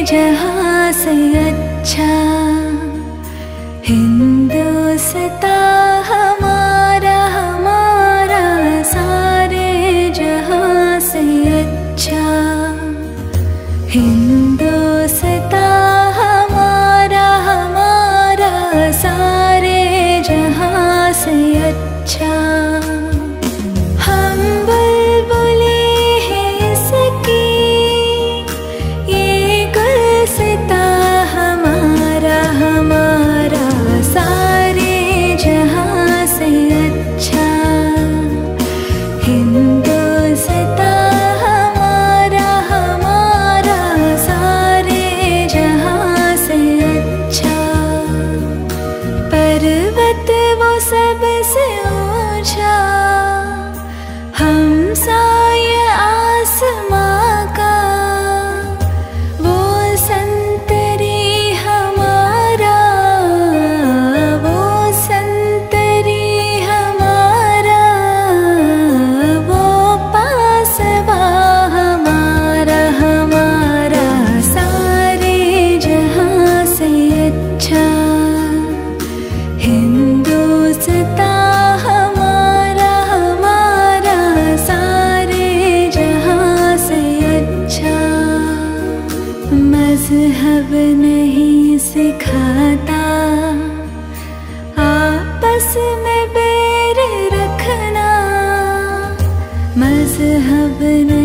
जहां से अच्छा हिंदुस्तान हमारा हमारा सारे जहां से अच्छा हिंदुस्तान हमारा हमारा सारे जहां से अच्छा। हम बुलबुलें हैं इसकी ये गुलसिता हमारा हमारा सारे जहां से अच्छा हिंदुस्तान हमारा हमारा सारे जहां से अच्छा। पर्वत वो सबसे ऊंचा हमसाया आसमां का वो संतरी हमारा वो संतरी हमारा वो पासबा हमारा हमारा सारे जहां से अच्छा हिंदुस्तान हमारा हमारा सारे जहां से अच्छा। मज़हब नहीं सिखाता आपस में बैर रखना मज़हब